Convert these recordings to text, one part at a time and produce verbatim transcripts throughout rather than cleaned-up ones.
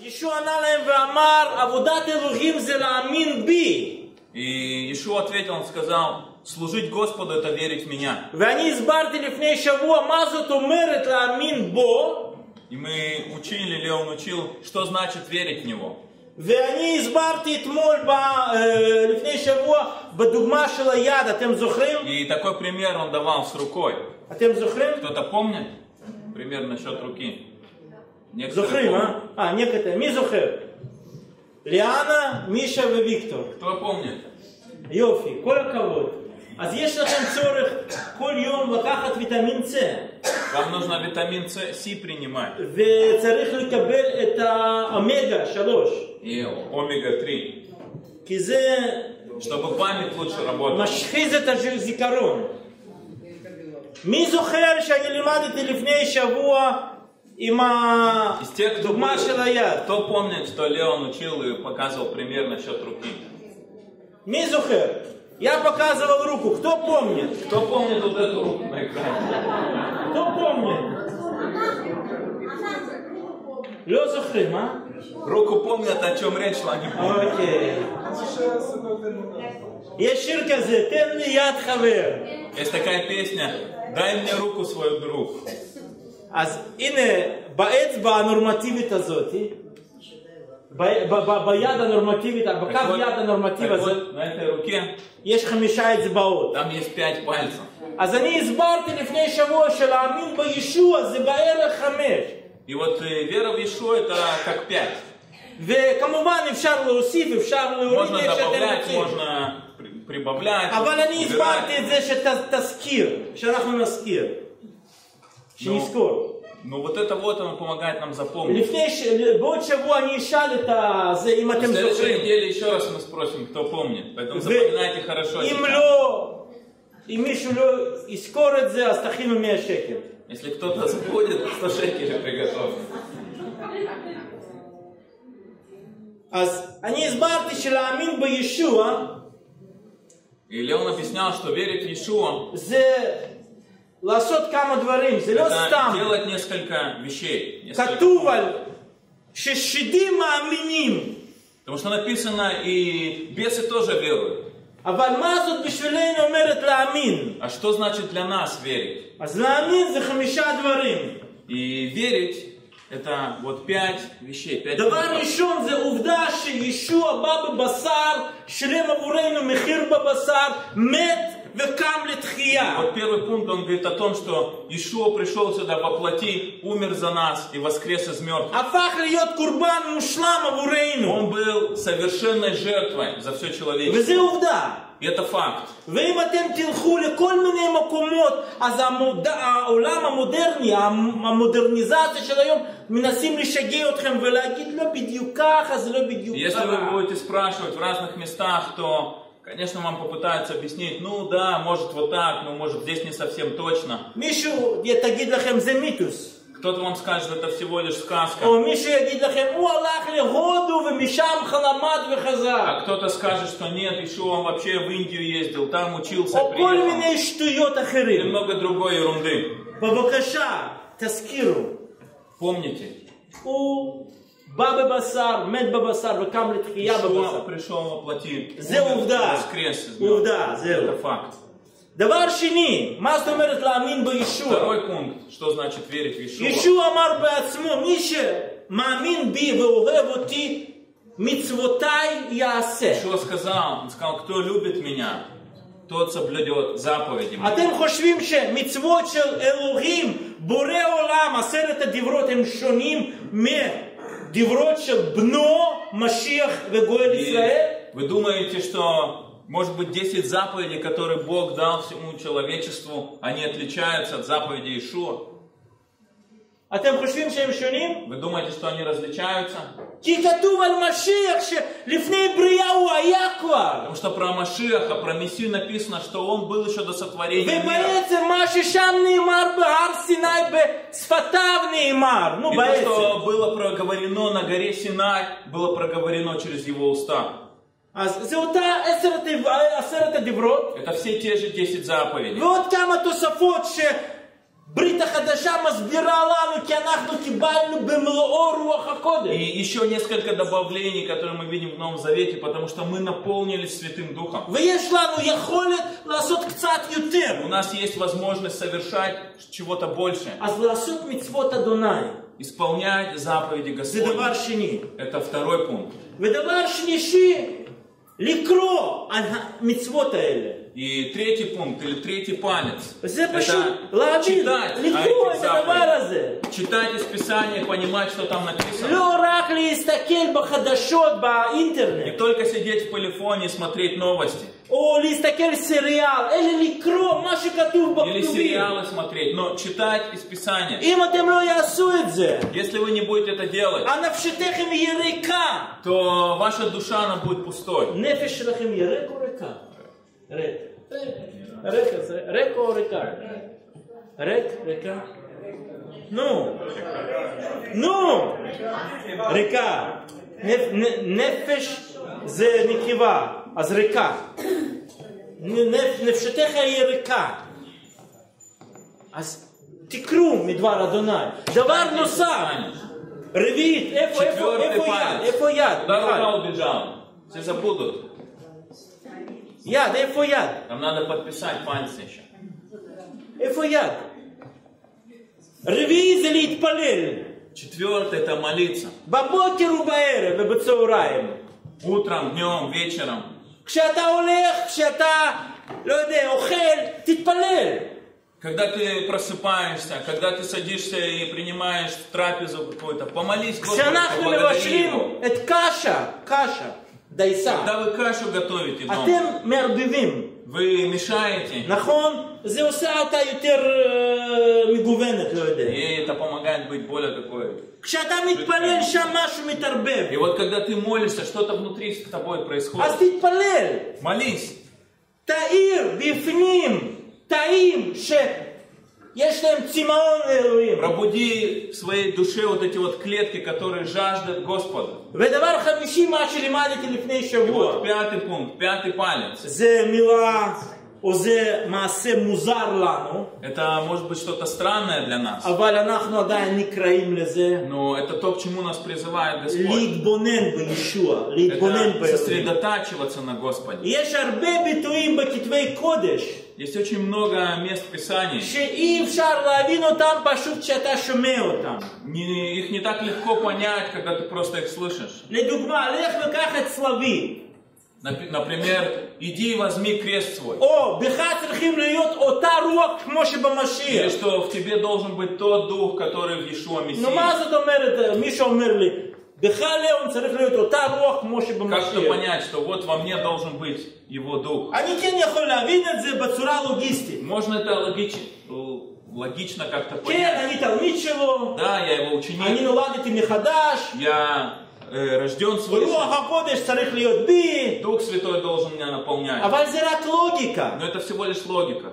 ישוע ענה להם ואמר, עבודת אלוהים זה להאמין בי. И Иешуа ответил, он сказал, служить Господу это верить в меня. ואני הסברתי לפני שבוע מה זאת אומרת להאמין בו. И мы учили, Леон учил, что значит верить в Него. ואני הסברתי אתמול לפני שבוע בדוגמה של היד, אתם זוכרים? И такой пример он давал с рукой. אתם זוכרים? Кто-то помнит? Пример насчет руки. זוכרים, אה? אה, некоторые. מי זוכר? ליאנה, מישה וויקטור. Кто помнит? יופי, כל הכבוד. אז יש לכם צורך כל יום לקחת ויטמין C. Вам нужно витамин С, С принимать. וצריך לקבל את האומגה שלוש. И омега три. כי זה Чтобы память лучше работала. משחיז את הזיכרון. מי זוכר שאני לימדתי לפני שבוע עם הדוגמה של היד? Кто помнит, что Леон учил и показывал пример насчет руки? מי זוכר? Я показывал руку. Кто помнит? Кто помнит вот эту руку на экране? Кто помнит? לא זוכרים, אה? Руку помнят, о чем речь шла, не помнят. אוקיי. יש שיר כזה, תן לי יד חבר. Есть такая песня, дай мне руку свою, друг. אז הנה, באצבע הנורמטיבית הזאת, ביד הנורמטיבית, בקו יד הנורמטיב הזה, יש חמישה אצבעות. אז אני הסברתי לפני שבוע שלהאמין בישוע זה בערך חמש. וכמובן אפשר להוסיף, אפשר להוריד איך שאתם רוצים. אבל אני הסברתי את זה שתזכיר, שאנחנו נזכיר, שנזכור. Ну вот это вот, оно помогает нам запомнить. בעוד שבוע אני אשאל את זה, אם אתם זוכרים. В следующей неделе еще раз мы спросим, кто помнит. Поэтому запоминайте хорошо. אם לא, אם מישהו לא יזכור את זה, אז תכינו מאה שקל. Если кто-то забудет, сто шекелей приготовьте. אז אני הסברתי שלהאמין בישוע, И Леон объяснял, что верить в Иешуа זה לעשות כמה דברים, זה לא סתם. делать несколько вещей. כתוב על ששדים מאמינים. Потому что написано, и бесы тоже веруют. אבל מה זאת בשבילנו אומרת להאמין? А что значит для нас верить? אז להאמין זה חמישה דברים. И верить это вот пять вещей, пять דבר ראשון זה עובדה שישוע בא בבשר, שילם עבורנו מחיר בבשר, מת וקם לתחייה. Вот первый пункт, он говорит о том, что Иешуа пришел сюда во плоти, умер за нас и воскрес из мертвых. הפך להיות קורבן מושלם עבורנו. Он был совершенной жертвой за все человечество. וזה עובדה. И это факт. ואם אתם תלכו לכל מיני מקומות, אז המוד... העולם המודרני, המודרניזציה של היום, מנסים לשגע אתכם ולהגיד לא בדיוק ככה, זה לא בדיוק ככה. Если вы будете спрашивать в разных местах, то, конечно, вам попытаются объяснить, ну да, может вот так, но может здесь не совсем точно. מישהו יגיד לכם זה מיתוס. Кто-то вам скажет, это всего лишь сказка. או מישהו יגיד לכם, הוא הלך להודו ומשם למד וחזר. А кто-то скажет, что нет, Иешуа вообще в Индию ездил, там учился, או כל приехал. מיני שטויות И אחרים. много другой ерунды. בבקשה, תזכירו. Помните? הוא בא בבשר, מת בבשר וקם לתחייה בבשר. Иешуа пришел во плоти, זה עובדה. воскрес из עובדה, мертвых. זהו. Это факт. דבר שני, מה זאת אומרת להאמין בישוע? Второй пункт, что значит верить в Иешуа. ישוע אמר בעצמו, מי שמאמין בי ואוהב אותי, מצוותיי יעשה. Иешуа сказал, он сказал, кто любит меня, тот соблюдет заповеди мои. אתם חושבים שמצוות של אלוהים, בורא עולם, עשרת הדברות הם שונים מדברות של בנו, משיח וגואל ישראל? Вы думаете, что может быть десять заповедей, которые Бог дал всему человечеству, они отличаются от заповедей Иешуа? אתם חושבים שהם שונים? Вы думаете, что они различаются? כי כתוב על משיח שלפני בריאה הוא היה כבר. Потому что про Машиаха, про Мессию написано, что он был еще до сотворения мира. ובעצם מה ששם נאמר בהר סיני בשפתיו נאמר. נו И то, בעצם. что было проговорено на горе Синай, было проговорено через его уста. אז זה אותה עשרת הדברות. Это все те же десять заповедей. ועוד כמה תוספות ברית החדשה מסבירה לנו כי אנחנו קיבלנו במלואו רוח הקודש. И еще несколько добавлений, которые мы видим в Новом Завете, потому что мы наполнились Святым Духом. ויש לנו יכולת לעשות קצת יותר. У нас есть возможность совершать чего-то большее. אז לעשות מצוות אדוני. Исполнять заповеди זה דבר Господни. שני. Это второй пункт. ודבר שלישי, לקרוא על המצוות האלה. И третий пункт, или третий палец, זה פשוט это להבין, читать לקרוא эти את הדבר заповеди. הזה. Читать из Писания, понимать, что там написано. לא רק להסתכל בחדשות Не באינטרנט, только сидеть в телефоне и смотреть новости. או להסתכל סריאל, אלא לקרוא מה שכתוב Или בכתובים. сериалы смотреть, но читать из Писания. אם אתם לא יעשו את זה, Если вы не будете это делать, הנפשתכם יהיה ריקה. то ваша душа, она будет пустой. נפש שלכם יהיה ריק או ריקה? ריק. ריק זה, ריק או ריקה? ריק, ריקה? נו. נו. ריקה. נפ- נ- נפש זה נקבה, אז ריקה. נ- נפ- נפשתך יהיה ריקה. אז תקראו מדבר אדוני. דבר נוסף. רביעית, איפה, איפה, Четвертый איפה יד? палец. איפה יד? Куда מיכל? рука убежала? Все забудут. יד, איפה יד? Нам надо подписать пальцы еще. איפה יד? רביעי זה להתפלל. Четвертый это молиться. בבוקר ובערב ובצהריים. Утром, днем, вечером. כשאתה הולך, כשאתה, לא יודע, אוכל, תתפלל. Когда ты просыпаешься, когда ты садишься и принимаешь трапезу какую-то, помолись Господу, כשאנחנו поблагодари מבשלים Его. את קשה, קשה, דייסה, Когда вы кашу готовите дома, אתם מערבבים, вы мешаете, נכון? זה עושה אותה יותר אה, מגוונת, לא יודע. и это помогает быть более такой. כשאתה מתפלל שם משהו מתערבב. И вот когда ты молишься, что-то внутри с тобой אז происходит. תתפלל. Молись. תאיר בפנים תאים שיש להם צמאון לאלוהים. Пробуди в своей душе вот эти вот клетки, которые жаждут Господа. ודבר חמישי, מה שלימדתי לפני И שבוע, вот пятый пункт, пятый палец. זה מילה, או זה מעשה מוזר לנו, Это может быть что-то странное для нас, אבל אנחנו עדיין נקראים לזה но это то, к чему нас призывает Господь. להתבונן בישוע, להתבונן Это באלוהים. сосредотачиваться на Господе. יש הרבה ביטויים בכתבי קודש, Есть очень много мест в Писании. שאי אפשר להבין אותם פשוט כשאתה שומע אותם. Не- их не так легко понять, когда ты просто их слышишь. לדוגמה, לך וקח את צלבי, Нап- Например, иди и возьми крест свой. או בך צריכים להיות אותה רוח כמו Или שבמשיח. что в тебе должен быть תот дух, который в Иешуа נו, מה Мессии. זאת אומרת, מישהו אומר לי, בך לאון צריך להיות אותה רוח כמו Как это שבמשיח. понять, что вот во мне должен быть его дух? אני כן יכול להבין את זה בצורה לוגיסטית. Можно это логично, логично как-то כן, понять. אני תלמיד שלו, Да, я его אני ученик, נולדתי מחדש, я э, рожден свыше. רוח הקודש צריך להיות בי, Дух Святой должен меня наполнять. אבל זה רק לוגיקה. Но это всего лишь логика.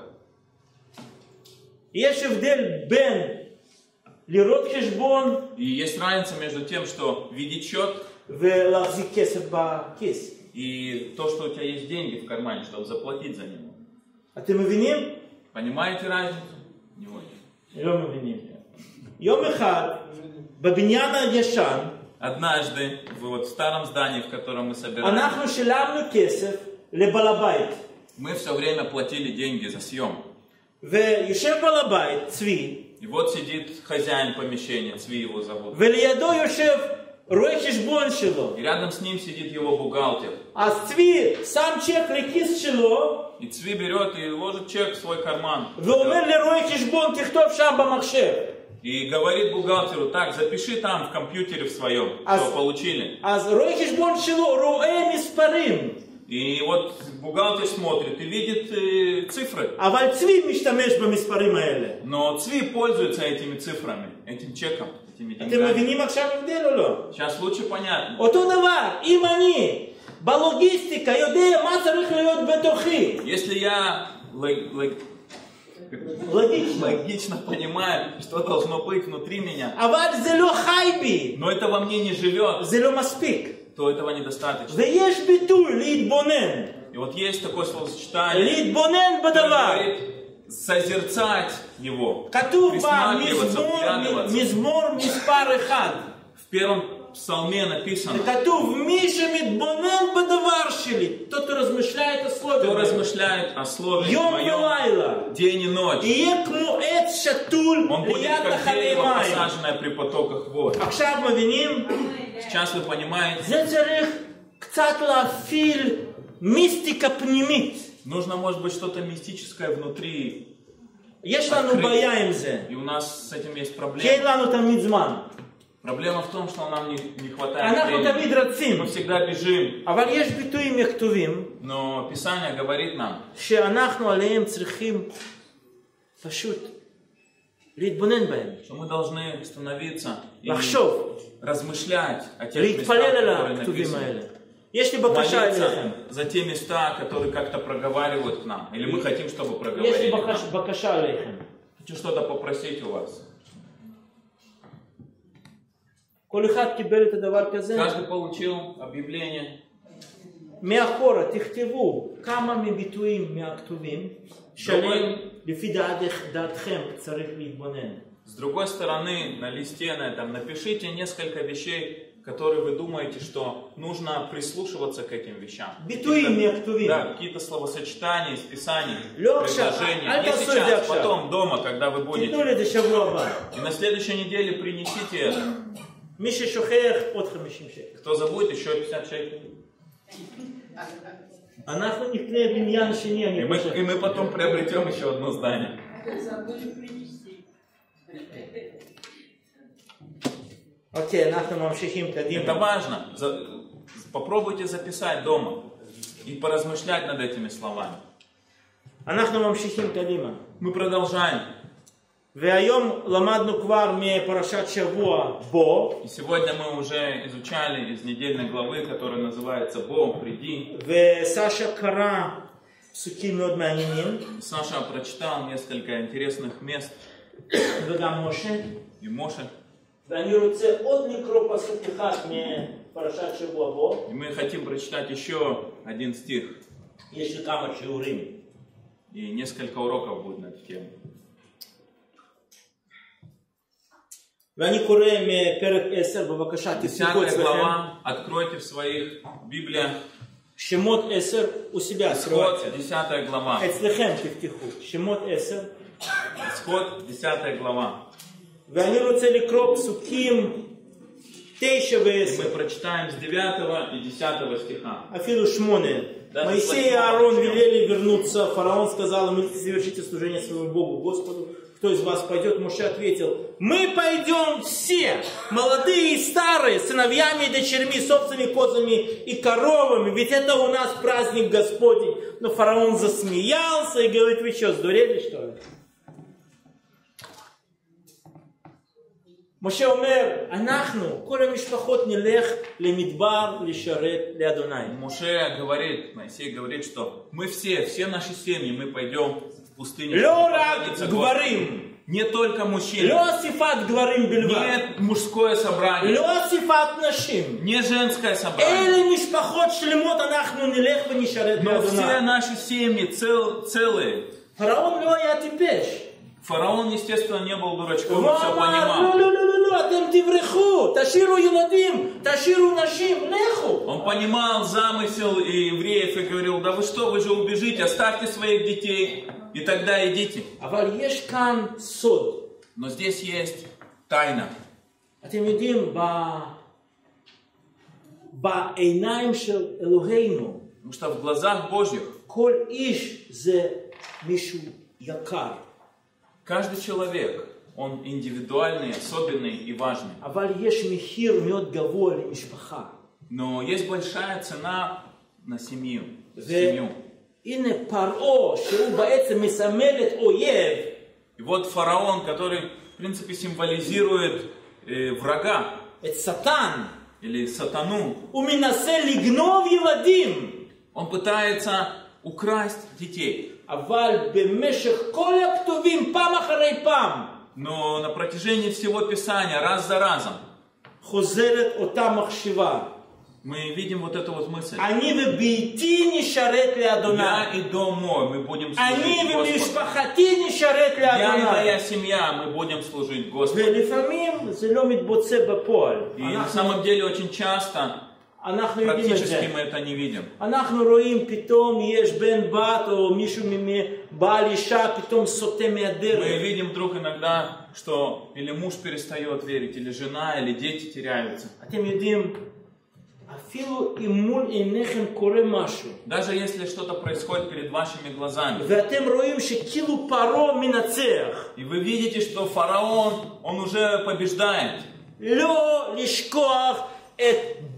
יש הבדל בין לראות חשבון И есть разница между тем, что видеть счет, ולהחזיק כסף בכיס. и то, что у тебя есть деньги в кармане, чтобы заплатить за него. אתם מבינים? Понимаете разницу? Не очень. לא מבינים. יום אחד, בבניין הישן, Однажды, в вот старом здании, в котором мы собирались, אנחנו שילמנו כסף לבעל הבית. мы все время платили деньги за съем. ויושב בעל הבית, צבי, И вот сидит хозяин помещения, Цви его зовут. ולידו יושב רואה חשבון שלו. И рядом с ним сидит его бухгалтер. אז צבי שם צ'ק לכיס שלו, И Цви берет и ложит чек в свой карман. ואומר לרואה חשבון, תכתוב שם במחשב. И говорит бухгалтеру: так, запиши там в компьютере в своем, А что с- получили. אז רואה חשבון שלו רואה מספרים, И вот бухгалтер смотрит и видит э, цифры. אבל צבי משתמש במספרים האלה. Но Цви пользуется этими цифрами, этим чеком, этими אתם деньгами. מבינים עכשיו הבדל או לא? Сейчас лучше понятно. אותו דבר, אם אני בלוגיסטיקה יודע מה צריך להיות בתוכי, Если я лог- лог- לוגיסטיקה, логично понимаю, что должно быть внутри меня, אבל זה לא חי בי, но это во мне не живет, זה לא מספיק. то этого недостаточно. ויש ביטוי להתבונן, И вот есть такое словосочетание, להתבונן которое בדבר. говорит созерцать его, כתוב присматриваться, במזמור, вглядываться. מזמור מספר אחד. В первом псалме написано, כתוב מי שמתבונן בדבר שלי, тот, кто размышляет о слове кто моем, размышляет о слове יום моем ולילה, день и ночь, יהיה כמו עץ שתול он будет ליד как נחלי дерево, מים. посаженное при потоках вод. עכשיו מבינים? Сейчас вы понимаете, זה צריך קצת להפעיל מיסטיקה פנימית. нужно, может быть, что-то мистическое внутри, יש לנו בעיה עם זה, и у нас с этим есть כי אין проблема. לנו תמיד זמן. Проблема в том, что нам не, не хватает אנחנו времени. תמיד רצים, Мы всегда бежим, אבל יש ביטויים כתובים но Писание говорит нам, שאנחנו עליהם צריכים פשוט להתבונן בהם, что мы должны становиться и לחשוב, размышлять о тех местах, להתפלל על которые הכתובים написаны. האלה. יש לי בקשה אליכם, Молиться за те места, которые как-то проговаривают к нам, или мы хотим, чтобы יש לי проговорили к нам. בקש- בקשה אליכם. Хочу что-то попросить у вас. כל אחד קיבל את הדבר כזה, Каждый получил объявление. מאחורה תכתבו כמה מביטויים מהכתובים שעליהם לפי דעתך- דעתכם צריך להתבונן. С другой стороны, на листе на этом напишите несколько вещей, которые вы думаете, что нужно прислушиваться к этим вещам. ביטויים מהכתובים. Да, какие-то словосочетания из Писаний, לא עכשיו, предложения. אל Не תעשו את זה сейчас, עכשיו. потом, дома, когда вы תיתנו будете. לי את זה שבוע הבא. И на следующей неделе принесите это. מי ששוכח עוד חמישים שקל. Кто забудет, еще пятьдесят шекелей. אנחנו נקנה בניין שני, И אני мы, חושב. и мы потом приобретем еще одно здание. אוקיי, אנחנו ממשיכים Это קדימה. важно. За- Попробуйте записать дома и поразмышлять над этими словами. אנחנו ממשיכים קדימה. Мы продолжаем. והיום למדנו כבר מפרשת שבוע בו, И сегодня мы уже изучали из недельной главы, которая называется «Бог, приди». וסשה קרא פסוקים מאוד מעניינים, Саша прочитал несколько интересных мест, וגם משה. и Моше. ואני רוצה עוד לקרוא פסוק אחד מפרשת שבוע בו. И мы хотим прочитать еще один стих. יש לי כמה שיעורים. И несколько уроков будет на эту тему. ואני קורא מפרק עשר, בבקשה תפתחו Десятая אצלכם. глава. Откройте в своих Библиях. שמות עשר, у себя Исход, откройте. десятая глава. אצלכם תפתחו. שמות עשר. Исход, десятая глава. ואני רוצה לקרוא פסוקים תשע И ועשר. мы прочитаем с девятого и десятого стиха. אפילו שמונה. Да, Моисей и восьмого Аарон начнем. велели вернуться. Фараон сказал им: идите, совершите служение своему Богу, Господу. Кто из вас пойдет? Моше ответил: мы пойдем все, молодые и старые, сыновьями и дочерьми, с овцами, козами и коровами, ведь это у нас праздник Господень. Но фараон засмеялся и говорит: вы что, сдурели, что ли? משה אומר, אנחנו, כל המשפחות נלך למדבר לשרת לאדוני. Моше говорит, Моисей говорит, что мы все, все наши семьи, мы пойдем в пустыню. לא чтобы רק поклониться גברים, Господу. Не только мужчины, לא אסיפת גברים בלבד, не мужское собрание, לא אסיפת נשים, не женское собрание, אלה משפחות שלמות אנחנו נלך ונשרת но все לאדוני. наши семьи цел, целые. פרעון לא היה טיפש. Фараон, естественно, не был дурачком, הוא он все אמר, понимал. לא, לא, לא, לא, לא, אתם תברחו, תשאירו ילדים, תשאירו נשים, לכו. Он понимал замысел евреев и говорил: да вы что, вы же убежите, оставьте своих детей, и тогда идите. אבל יש כאן סוד. Но здесь есть тайна. אתם יודעים, ב... בעיניים של אלוהינו, Потому что в глазах Божьих כל איש זה מישהו יקר. каждый человек, он индивидуальный, особенный и важный. אבל יש מחיר מאוד גבוה למשפחה. Но есть большая цена на семью. семью. והנה פרעה, שהוא בעצם מסמל את אויב, И вот фараон, который, в принципе, символизирует э, врага את שטן, или сатану, הוא מנסה לגנוב ילדים. он пытается украсть детей. אבל במשך כל הכתובים, פעם אחרי פעם, Но на протяжении всего Писания, раз за разом, חוזרת אותה מחשבה. Мы видим вот эту вот мысль. אני וביתי נשרת לאדוני. Я и дом мой, мы будем אני служить Господу. ומשפחתי נשרת Я и לאדוני. моя семья, мы будем служить Господу. ולפעמים זה לא מתבוצע בפועל. И на самом деле очень часто, אנחנו יודעים את практически זה. мы это не видим. אנחנו רואים פתאום יש בן בת או מישהו מבעל אישה פתאום סוטה Мы מהדרך. видим вдруг иногда, что или муж перестает верить, или жена, или дети теряются. אתם יודעים, אפילו אם מול עיניכם קורה משהו, Даже если что-то происходит перед вашими глазами, ואתם רואים שכאילו פרעה מנצח, и вы видите, что фараон, он уже побеждает, לא לשכוח את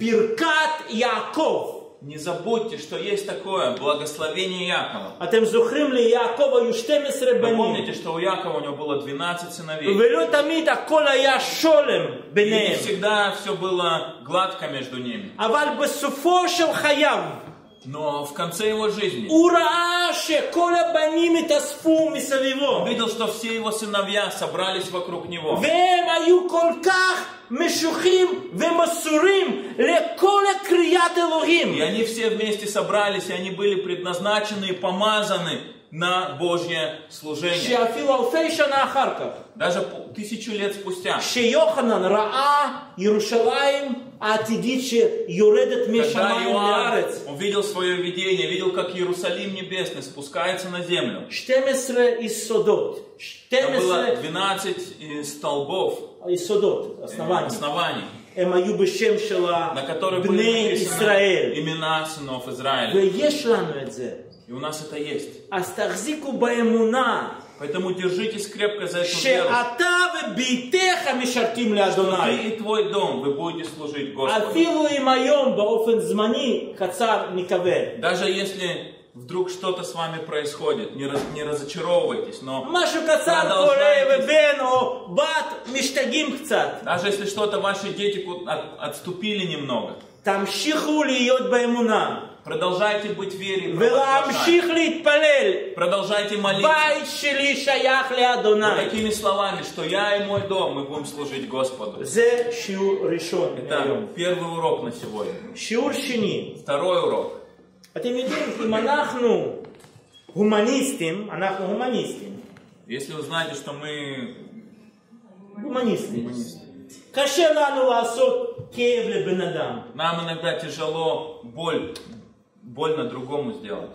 ברכת יעקב. не забудьте, что есть такое благословение Якова. אתם זוכרים ליעקב היו שתים עשרה Вы בנים, помните, что у Якова у него было двенадцать сыновей. ולא תמיד הכל היה שולם И не ביניהם. всегда все было гладко между ними. אבל בסופו של חייו, Но в конце его жизни הוא ראה שכל הבנים התאספו מסביבו. он видел, что все его сыновья собрались вокруг него. והם היו כל כך משוחים ומסורים לכל קריאת И אלוהים. они все вместе собрались, и они были предназначены и помазаны на Божье служение. שאפילו אלפי שנה אחר כך, Даже по- тысячу лет спустя, שיוחנן ראה ירושלים העתידית שיורדת когда משמיים Иоанн לארץ. увидел свое видение, видел, как Иерусалим небесный спускается на землю. שתים עשרה יסודות. שתים Там было עשרה двенадцать э, столбов, יסודות, э, оснований. оснований, הם היו בשם של на которых были בני написаны ישראל. имена сынов Израиля. ויש לנו את זה. И у нас это есть. אז תחזיקו באמונה Поэтому держитесь крепко за эту веру. שאתה וביתך משרתים לאדוני. Ты и твой дом, вы будете служить Господу. אפילו אם היום באופן זמני קצר נקווה. Даже если вдруг что-то с вами происходит, не, раз, не разочаровывайтесь, но משהו קצר קורה ובן או בת משתגעים קצת. даже если что-то, ваши дети ку- от- отступили немного, תמשיכו להיות באמונה. продолжайте быть в вере, ולהמשיך להתפלל. продолжайте молиться. בית שלי שייך Вот לאדוני. такими словами, что я и мой дом, мы будем служить Господу. זה שיעור ראשון Это היום. первый урок на сегодня. שיעור שני. Второй урок. אתם יודעים, אם אנחנו הומניסטים, אנחנו הומניסטים. Если вы знаете, что мы הומניסטים. קשה לנו לעשות כאב לבן אדם. нам иногда тяжело боль, больно другому сделать.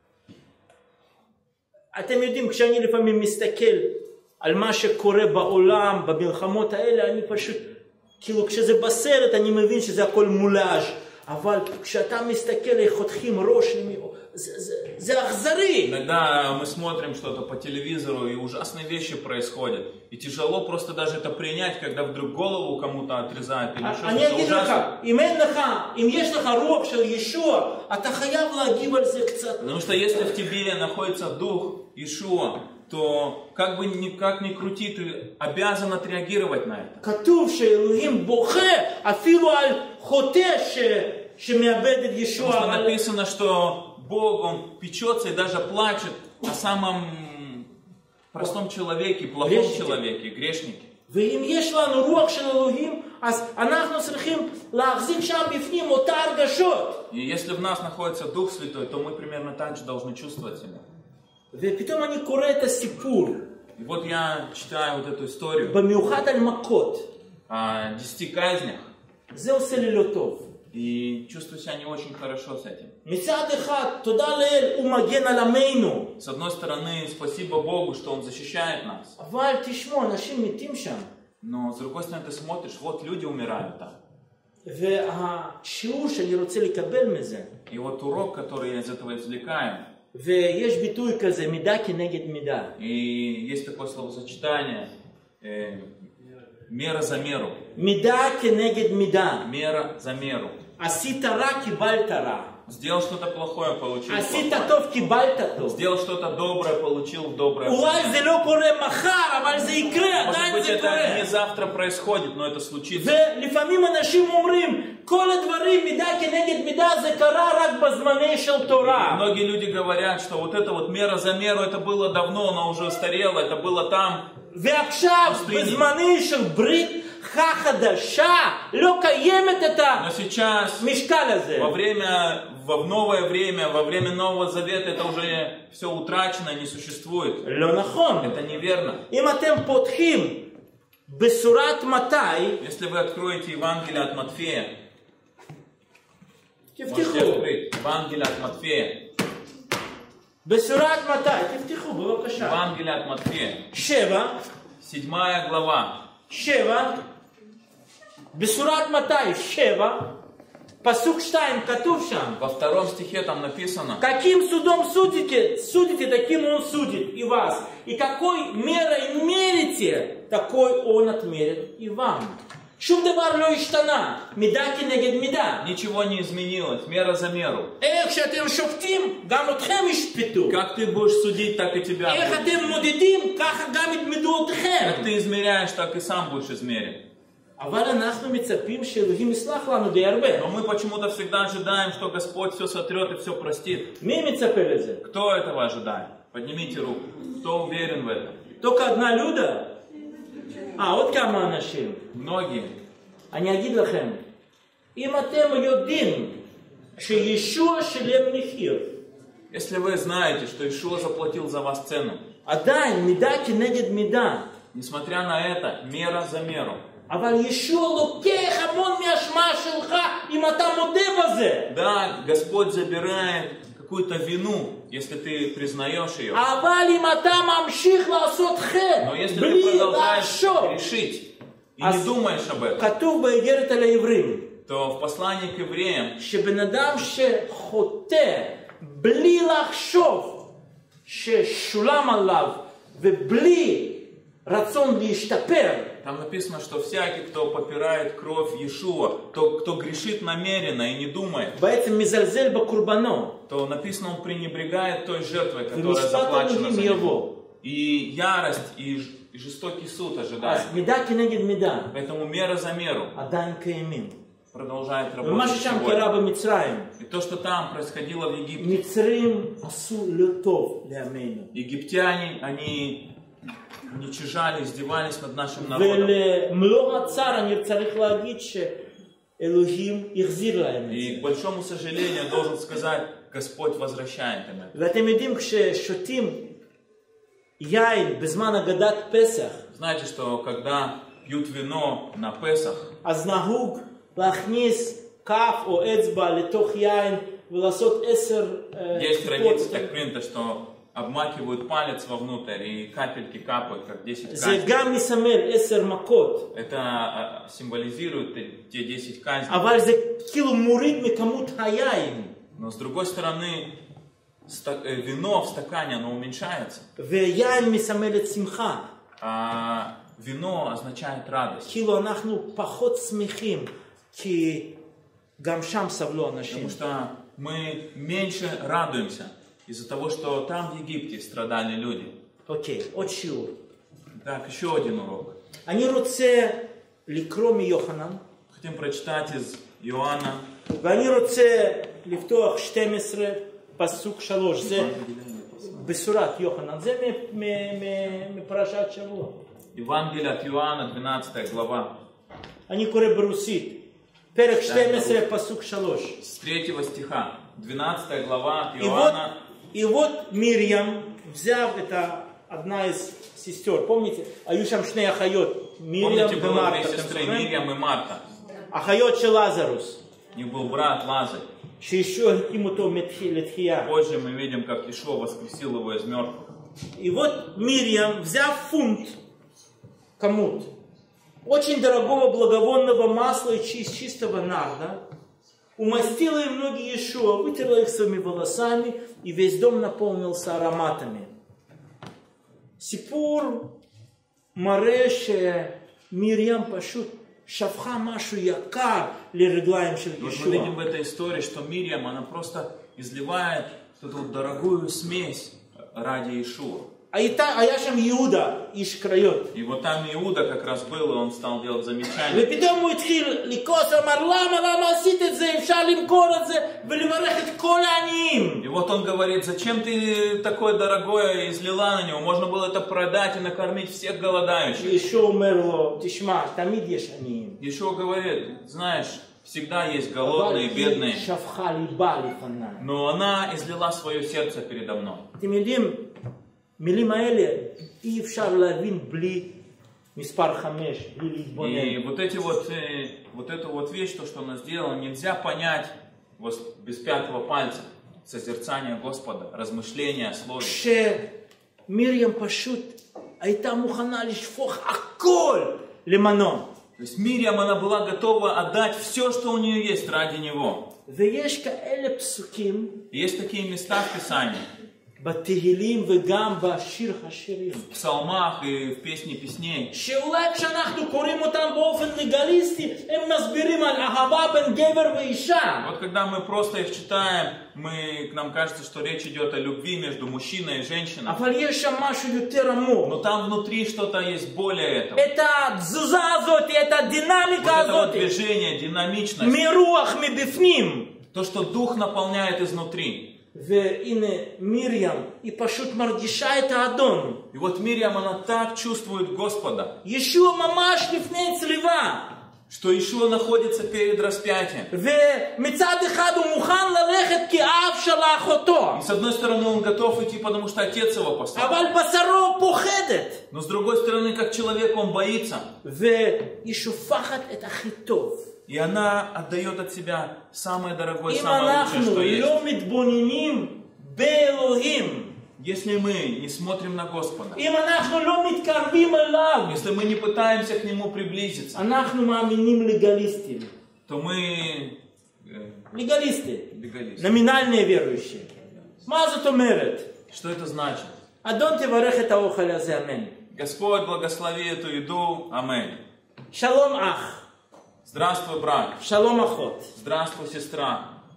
אתם יודעים, כשאני לפעמים מסתכל על מה שקורה בעולם, במלחמות האלה, אני פשוט, כאילו כשזה בסרט אני מבין שזה הכל מולאז', אבל כשאתה מסתכל איך חותכים ראש, זה, זה, זה אכזרי. Иногда мы смотрим что-то по телевизору, и ужасные вещи происходят. И тяжело просто даже это принять, когда вдруг голову кому-то отрезают или еще אני что-то אגיד לך, ужасное. אם אין לך, אם יש לך רוח של ישוע, אתה חייב להגיב על זה קצת. Потому что если в тебе находится дух Иешуа, то как бы никак ни крути, ты обязан отреагировать на это. כתוב שאלוהים בוכה אפילו על חוטא ש... שמאבד את ישוע. Потому что написано, что Бог, Он печется и даже плачет о самом простом человеке, плохом Грешнике. человеке, грешнике. ואם יש לנו רוח של אלוהים, אז אנחנו צריכים להחזיק שם בפנים אותה הרגשות. И если в нас находится Дух Святой, то мы примерно так же должны чувствовать себя. ופתאום אני קורא את הסיפור, И вот я читаю вот эту историю במיוחד על מכות. о десяти казнях, זה עושה לי לא טוב. и чувствую себя не очень хорошо с этим. מצד אחד, תודה לאל, הוא מגן על עמנו. С одной стороны, спасибо Богу, что Он защищает нас. אבל תשמעו, אנשים מתים שם. Но с другой стороны, ты смотришь, вот люди умирают там. והשיעור שאני רוצה לקבל מזה, И вот урок, который я из этого извлекаю, ויש ביטוי כזה, מידה כנגד מידה. и есть такое словосочетание, э, мера за меру. מידה כנגד מידה. Мера за меру. עשית רע, קיבלת רע. Сделал что-то плохое, получил עשית плохое. טוב, קיבלת טוב. Сделал что-то доброе, получил доброе. אולי זה לא קורה מחר, אבל זה יקרה, Может עדיין быть, זה это קורה. не завтра происходит, но это случится. ולפעמים אנשים אומרים, כל הדברים מידה כנגד מידה זה קרה רק בזמני של תורה. Многие люди говорят, что вот это вот мера за меру, это было давно, оно уже устарело, это было там. ועכשיו, בזמני של ברית החדשה לא קיימת את Но сейчас, המשקל הזה. во время, в новое время, во время Нового Завета, это уже все утрачено, не существует. לא נכון. Это неверно. אם אתם פותחים בשורת מתי, Если вы откроете Евангелие от Матфея, можете תפתחו. открыть Евангелие от Матфея. בשורת מתי, תפתחו בבקשה. Евангелие от Матфея. שבע, Седьмая глава. שבע, בשורת מתי, שבע, פסוק שתיים, כתוב שם. Во втором стихе там написано, Каким судом судите, судите, таким он судит и вас. И какой мерой мерите, такой он отмерит и вам. שום דבר לא השתנה, מידה כנגד מידה. ничего не изменилось, мера за меру. איך שאתם שופטים, גם אתכם ישפטו. Как ты будешь судить, так и тебя איך будут. אתם מודדים, ככה גם יתמדו אתכם. Как ты измеряешь, так и сам будешь измерен. אבל אנחנו מצפים שאלוהים יסלח לנו די הרבה. Но мы почему-то всегда ожидаем, что Господь все сотрет и все простит. מי מצפה לזה? Кто этого ожидает? Поднимите руку. Кто уверен в этом? только одна люда? אה, עוד כמה אנשים. Многие. אני אגיד לכם, אם אתם יודעים שישוע שילם מחיר, Если вы знаете, что Ишуа заплатил за вас цену, עדיין מידה כנגד מידה, несмотря на это, мера за меру. אבל ישוע לוקח המון מהאשמה שלך אם אתה מודה בזה. Да, Господь забирает какую-то вину, если ты признаешь ее. אבל אם אתה ממשיך לעשות חטא, Но если ты בלי продолжаешь לחשוב, грешить и А не с- думаешь об этом, כתוב באיגרת על העברים, то в послании к евреям שבן אדם שחוטא בלי לחשוב ששולם עליו ובלי רצון להשתפר, там написано, что всякий, кто попирает кровь Иешуа, то, кто грешит намеренно и не думает, בעצם מזלזל בקורבנו, то написано, он пренебрегает той жертвой, которая ומשפט заплачена אלוהים за него. יבוא. И ярость, и ж- и жестокий суд ожидает. אז מידה כנגד מידה Поэтому мера за меру עדיין קיימים. продолжает ומה работать ששם сегодня. קרה במצרים, И то, что там происходило в Египте, מצרים עשו לא טוב לעמנו. египтяне, они уничижали, издевались над нашим народом. ולמלוא הצער אני צריך להגיד שאלוהים החזיר להם את И, זה. к большому сожалению, должен сказать, Господь возвращает им это. ואתם יודעים, כששותים יין בזמן הגדת פסח, Знаете, что когда пьют вино на Песах, אז נהוג להכניס כף או אצבע לתוך יין ולעשות עשר אה, есть טיפות. традиция, так принято, что обмакивают палец вовнутрь и капельки капают, как десять זה казней. גם מסמל עשר מכות, Это а, символизирует те- те десять казней. אבל זה כאילו מוריד מכמות היין. Но с другой стороны, ста- э, вино в стакане, оно уменьшается. ויין מסמל את שמחה. А вино означает радость. כאילו אנחנו פחות שמחים, כי גם שם סבלו אנשים. Потому что мы меньше радуемся из-за того, что там в Египте страдали люди. אוקיי, עוד שיעור. Так, еще один урок. אני רוצה לקרוא מיוחנן, Хотим прочитать из Иоанна. ואני רוצה לפתוח שתים עשרה פסוק שלוש, זה בשורת יוחנן, זה מ- מ- מ- מפרשת שבוע. Евангелие от Иоанна, двенадцатая глава. אני קורא ברוסית, פרק שתים עשרה פסוק שלוש. С третьего стиха. двенадцатая глава от И вот, Иоанна. и вот Мирьям, взяв это одна из сестер, помните, היו שם שני אחיות, מרים Помните, было две ומרתה, אתם сестры, זוכרים? Мирьям и Марта. אחיות של לזרוס, У них был брат Лазарь. שישוע הקים אותו מתחי- לתחייה. Позже мы видим, как Ишуа воскресил его из мертвых. И вот Мирьям, взяв фунт, кому-то, очень дорогого благовонного масла и чис- чистого нарда, умастила им ноги Иешуа, вытерла их своими волосами, и весь дом наполнился ароматами. סיפור מראה שמרים פשוט שפכה משהו יקר לרגליים של И вот мы ישוע. видим в этой истории, что Мирьям, она просто изливает эту вот дорогую смесь ради Ишуа. הייתה, היה שם יהודה, איש קריות. И вот там Иуда как раз был, и он стал делать замечания. ופתאום הוא התחיל לכעוס, אמר, למה, למה עשית את זה? אפשר אפשר למכור את זה ולברך את כל העניים. И вот он говорит, зачем ты такое дорогое излила на него? Можно было это продать и накормить всех голодающих. ישוע אומר לו, תשמע, תמיד יש עניים. Иешуа говорит, знаешь, всегда есть голодные, אבל бедные. היא שפכה ליבה לפניי. Но она излила свое сердце передо мной. אתם יודעים, מילים האלה אי אפשר להבין בלי מספר חמש, בלי И להתבונן. вот эти вот, э, вот эту вот вещь, то, что она сделала, нельзя понять вот без пятого пальца. Созерцание Господа, размышления о Слове. שמרים פשוט הייתה מוכנה לשפוך הכל למנו. То есть Мириам, она была готова отдать все, что у нее есть ради него. ויש כאלה פסוקים Есть такие места в Писании, בתהילים וגם בשיר השירים, в псалмах и в песне песней, שאולי כשאנחנו קוראים אותם באופן לגליסטי, הם מסבירים על אהבה בין גבר ואישה. вот когда мы просто их читаем, мы, нам кажется, что речь идет о любви между мужчиной и женщиной. אבל יש שם משהו יותר עמוק. Но там внутри что-то есть более этого. את התזוזה הזאת, את Вот הדינמיקה это вот הזאת, движение, динамичность, מרוח, מבפנים. то, что Дух наполняет изнутри. והנה מרים, היא פשוט מרגישה את האדון. И вот Мириам, она так чувствует Господа, ישוע ממש לפני צליבה. что Иешуа находится перед распятием. ומצד אחד הוא מוכן ללכת כי אב שלח אותו. И с одной стороны он готов идти, потому что отец его послал. אבל בשרו פוחדת. Но с другой стороны, как человек, он боится. והיא שופכת את הכי טוב. И она отдает от себя самое дорогое, אם самое лучшее, אנחנו что есть. לא מתבוננים באלוהים, Если мы не смотрим на Господа, אם אנחנו לא מתקרבים אליו, если мы не пытаемся к Нему приблизиться, אנחנו מאמינים לגליסטים. то мы э, לגליסטים. легалисты. נומינלные верующие. מה זאת אומרת? Что это значит? אדון תברך את האוכל הזה, אמן. Господь, благослови эту еду. Аминь. שלום אח. Здравствуй, брат. שלום אחות. Здравствуй, сестра.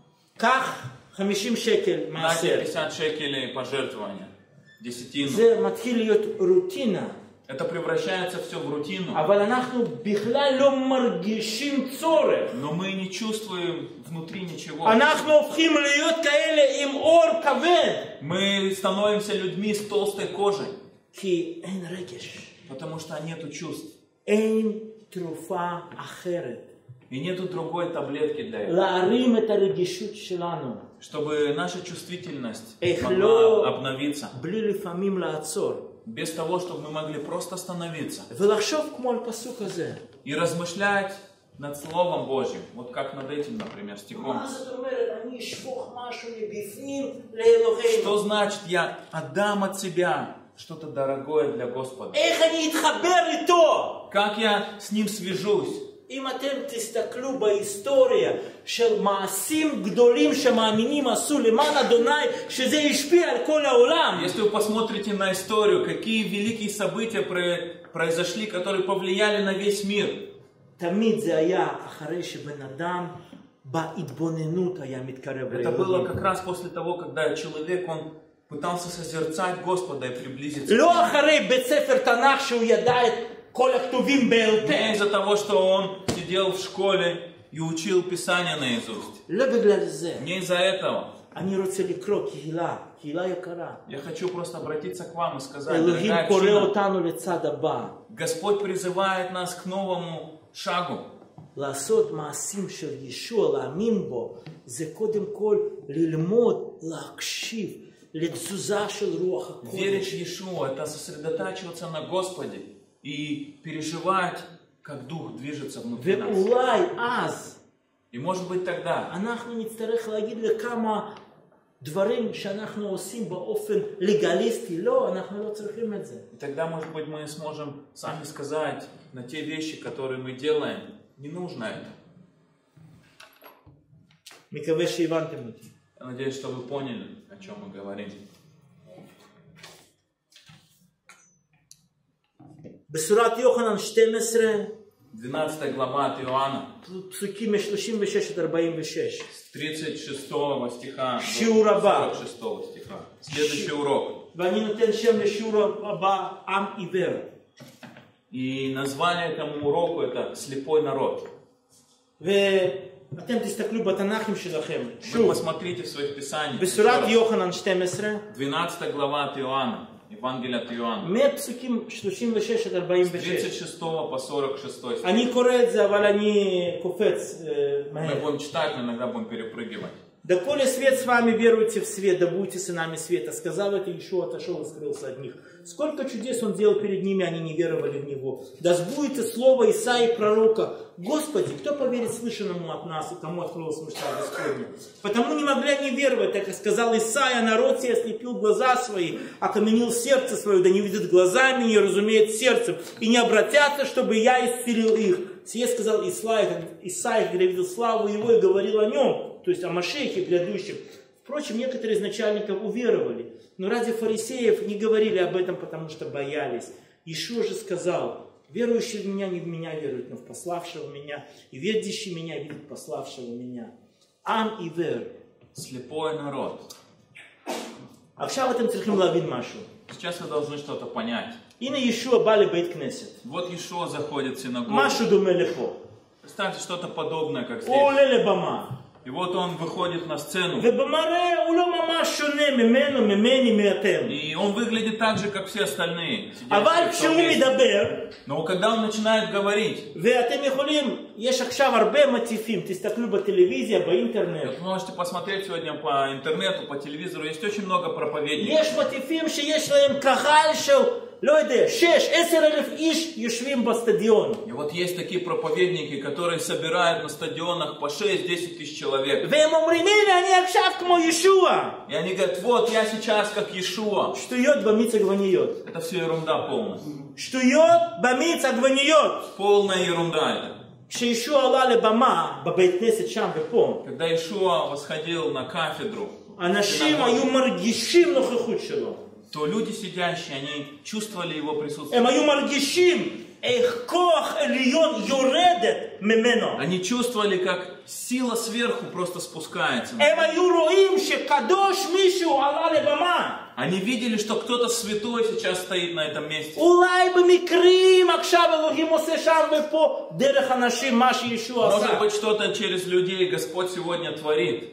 קח חמישים שקל Дайте מעשר. пятьдесят шекелей пожертвования. Десятину. זה מתחיל להיות רוטינה. Это превращается все в рутину. אבל אנחנו בכלל לא מרגישים צורך. Но мы не чувствуем внутри ничего. אנחנו הופכים להיות כאלה עם אור כבד. Мы становимся людьми с толстой кожей. כי אין רגש. Потому что нету чувств. אין תרופה אחרת. И нету другой таблетки для этого. להרים את הרגישות שלנו. Чтобы наша чувствительность איך могла לא, обновиться. בלי לפעמים לעצור. Без того, чтобы мы могли просто остановиться. ולחשוב כמו על פסוק הזה. И размышлять над Словом Божьим. Вот как над этим, например, стихом. מה זאת אומרת? אני אשפוך משהו מבפנים לאלוהינו. Что значит я отдам от себя что-то дорогое для Господа? איך אני אתחבר איתו? Как я с Ним свяжусь? אם אתם תסתכלו בהיסטוריה של מעשים גדולים שמאמינים עשו למען אדוני, שזה השפיע על כל העולם. Если вы посмотрите на историю, какие великие события произошли, которые повлияли на весь мир. תמיד זה היה אחרי שבן אדם בהתבוננות היה מתקרב Это было לאלוהים. как раз после того, когда человек, он пытался созерцать Господа и приблизиться к לא Нему. אחרי бית ספר תנ"ך שהוא ידע את כל הכתובים בעל Не פה. из-за того, что он сидел в школе и учил Писание наизусть. לא בגלל זה. Не из-за этого. אני רוצה לקרוא קהילה, קהילה יקרה. Я хочу просто обратиться к вам и сказать, אלוהים дорогая קורא община, אותנו לצד הבא. Господь призывает нас к новому шагу. לעשות מעשים של ישוע, להאמין בו, זה קודם כל ללמוד, להקשיב לתזוזה של רוח Верить в הקודש. Иешуа, это сосредотачиваться на Господе и переживать, как Дух движется внутри нас. ואולי אז И может быть тогда אנחנו נצטרך להגיד לכמה דברים שאנחנו עושים באופן לגליסטי. לא, אנחנו לא צריכים את זה. И тогда, может быть, мы сможем сами сказать на те вещи, которые мы делаем, не нужно это. מקווה שהבנתם אותי. Я надеюсь, что вы поняли, о чем мы говорим. בשורת יוחנן שתים עשרה, двенадцатая глава от Иоанна, פסוקים מ-שלושים ושש עד ארבעים ושש. с тридцать шестого стиха שיעור до הבא. сорок шестого стиха. Следующий урок. ואני נותן שם לשיעור הבא, עם עיוור. И название этому уроку это «Слепой народ». ו... אתם תסתכלו בתנ"כים שלכם. Вы שוב, посмотрите в своих писаниях. בסורת יוחנן שתים עשרה, двенадцатая глава от Иоанна, Евангелие от Иоанна. מפסוקים שלושים ושש עד ארבעים ושש. тридцать шестого по сорок шестой стих. אני קורא את זה, אבל אני קופץ אה, Мы מהר. будем читать, но иногда будем перепрыгивать. Да коли свет с вами, веруйте в свет, да будьте сынами света. Сказав это, Иешуа отошел и скрылся от них. Сколько чудес он делал перед ними, они не веровали в него. Да сбудется слово Исаии пророка. Господи, кто поверит слышанному от нас, и кому открылась мечта Господня? Потому не могли они веровать, так как сказал Исаия, народ сей ослепил глаза свои, окаменил сердце свое, да не видят глазами, не разумеет сердцем, и не обратятся, чтобы я исцелил их. Сие сказал Исаия, Исаия, когда видел славу его и говорил о нем, то есть о Машехе грядущем. Впрочем, некоторые из начальников уверовали, но ради фарисеев не говорили об этом, потому что боялись. Иешуа же сказал, верующий в меня не в меня верует, но в пославшего меня, и видящий меня видит пославшего меня. Ам и вер. Слепой народ. עכשיו אתם צריכים להבין משהו. Сейчас вы должны что-то понять. הנה ישוע בא לבית כנסת. Вот Иешуа заходит в синагогу. משהו דומה לפה. Представьте что-то подобное, как הוא здесь. עולה לבמה. И вот он выходит на сцену. ובמראה הוא לא ממש שונה ממנו, ממני, מאתם. И он выглядит так же, как все остальные. אבל сидящие в том כשהוא месте. מדבר, Но когда он начинает говорить, ואתם יכולים, יש עכשיו הרבה מטיפים, תסתכלו בטלוויזיה, באינטרנט. вы можете посмотреть сегодня по интернету, по телевизору, есть очень много проповедников. יש מטיפים שיש להם קהל של, לא יודע, שש, עשר אלף איש יושבים בסטדיון. И вот есть такие проповедники, которые собирают на стадионах по шесть-десять тысяч человек. והם אומרים, הנה אני עכשיו כמו ישוע. И они говорят, вот я сейчас как Иешуа. שטויות במיץ עגבניות. Это все ерунда полная. שטויות במיץ עגבניות. Полная ерунда это. כשישוע עלה לבמה, בבית כנסת שם ופה, Когда Иешуа восходил на кафедру, אנשים היו מרגישים נוכחות שלו. то люди сидящие, они чувствовали его присутствие. הם היו מרגישים איך כוח עליון יורדת ממנו. Они чувствовали, как сила сверху просто спускается. הם היו רואים שקדוש מישהו עלה לבמה. Они видели, что кто-то святой сейчас стоит на этом месте. אולי במקרים עכשיו אלוהים עושה שם ופה דרך אנשים מה שישוע עשה. Может быть, что-то через людей Господь сегодня творит.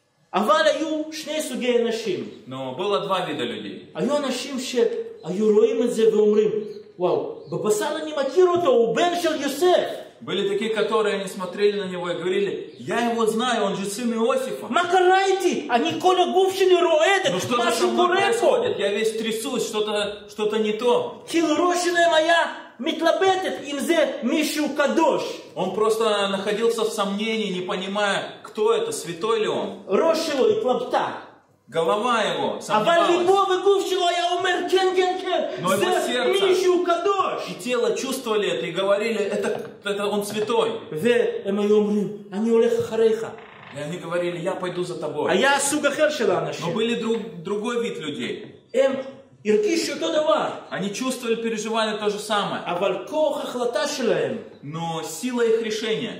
אבל היו שני סוגי אנשים. Но было два вида людей. היו אנשים שהיו רואים את זה ואומרים, וואו, בבשר אני מכיר אותו, הוא בן של יוסף. Были такие, которые они смотрели на него и говорили, я его знаю, он же сын Иосифа. מה קרה איתי? אני כל הגוף שלי רועדת, Ну что-то со משהו мной קורה פה. происходит, я весь трясусь, что-то что-то не то. כאילו ראש שלהם היה מתלבטת אם זה מישהו קדוש. Он просто находился в сомнении, не понимая, кто это, святой ли он. ראש שלו התלבטה. Голова его אבל сомневалась. ליבו וגוף שלו היה אומר כן כן כן, Но זה его сердце מישהו קדוש. и тело чувствовали это и говорили, это, это он святой. והם היו אומרים, אני הולך אחריך. И они говорили, я пойду за тобой. היה סוג אחר של Но האנשים. были друг, другой вид людей. הם הרגישו אותו דבר. Они чувствовали, переживали то же самое. אבל כוח החלטה שלהם Но сила их решения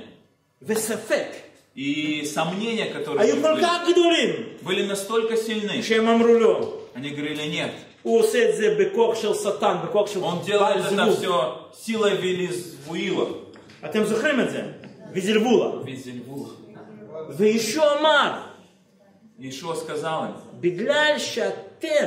וספק и сомнения, которые היו у них כל были, כך גדולים были настолько сильны. שהם אמרו לו, Они говорили, нет. הוא עושה את זה בכוח של שטן, בכוח של Он בעל делает это זבוב. все силой Вилизвуила. אתם זוכרים את זה? וזלבולה. Визельвула. וישוע אמר, Иешуа сказал им, בגלל שאתם,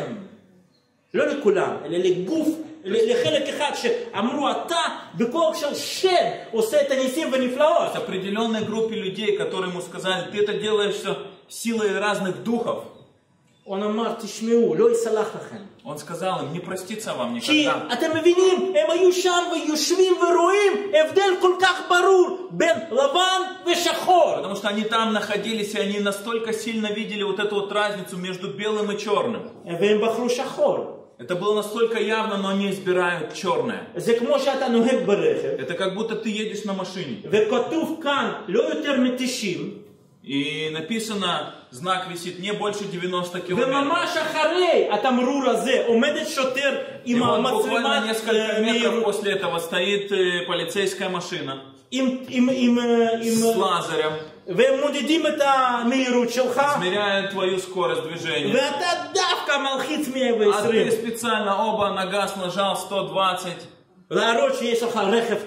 לא לכולם, אלא לגוף, לחלק אחד שאמרו אתה בכוח של שם עושה את הניסים ונפלאות. с определенной группе людей, которые ему сказали, ты это делаешь все силой разных духов. Он אמר, תשמעו, לא יסלח לכם. Он сказал им, не простится вам כי никогда. אתם מבינים, הם היו שם ויושבים ורואים הבדל כל כך ברור בין לבן ושחור. Потому что они там находились, и они настолько сильно видели вот эту вот разницу между белым и черным. והם בחרו שחור. Это было настолько явно, но они избирают черное. זה כמו שאתה נוהג ברכב, Это как будто ты едешь на машине. וכתוב כאן לא יותר מ-תשעים, И написано, знак висит не больше девяноста километров. וממש אחרי התמרור הזה עומדת שוטר И עם вот буквально המצלמת несколько אה, метров מהירות, после этого стоит э, полицейская машина עם, עם, עם, אה, עם, с лазером, והם מודדים את המהירות שלך, измеряет твою скорость движения. ואתה דווקא מלחיץ מאה А ты ועשרים. специально оба на газ нажал сто двадцать, להראות שיש לך רכב טוב.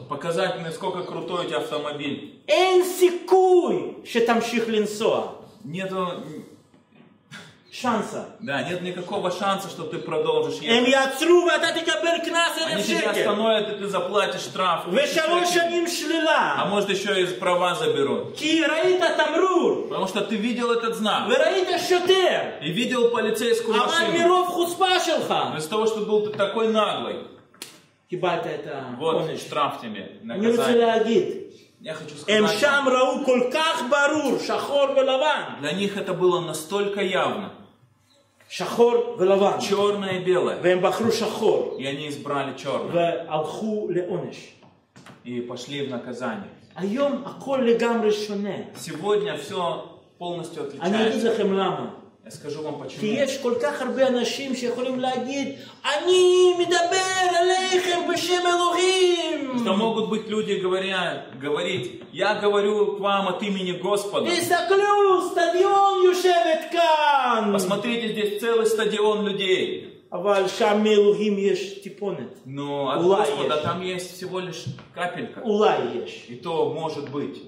Показать, насколько крутой у тебя автомобиль. אין סיכוי שתמשיך לנסוע. Нету, шанса. да, нет никакого шанса, что ты продолжишь הם ехать. יעצרו ואתה תקבל קנס Они אלף тебя שקל. остановят, и ты заплатишь штраф. ושלוש שנים А שלילה. может еще и права заберут. כי ראית תמרור. Потому что ты видел этот знак. וראית שוטר. И видел полицейскую אבל машину. מרוב חוצפה שלך. Из-за того, что был ты такой наглый. קיבלת את Вот העונש. штраф тебе, אני רוצה наказание. להגיד. Я хочу הם сказать, שם ראו כל כך ברור, שחור ולבן. для них это было настолько явно. שחור ולבן. Черное и белое. והם בחרו שחור. И они избрали черное. והלכו לעונש. И пошли в наказание. היום הכל לגמרי שונה. Сегодня все полностью אני אגיד отличается. לכם למה. Я скажу вам כי почему. יש כל כך הרבה אנשים שיכולים להגיד, אני מדבר עליכם בשם אלוהים. Что могут быть люди, говоря, говорить, я говорю к вам от имени Господа. תסתכלו, סטדיון יושבת כאן. Посмотрите, здесь целый стадион людей. אבל שם מאלוהים יש טיפונת. Но от Улай Господа есть. там есть всего лишь капелька. אולי יש. И то может быть.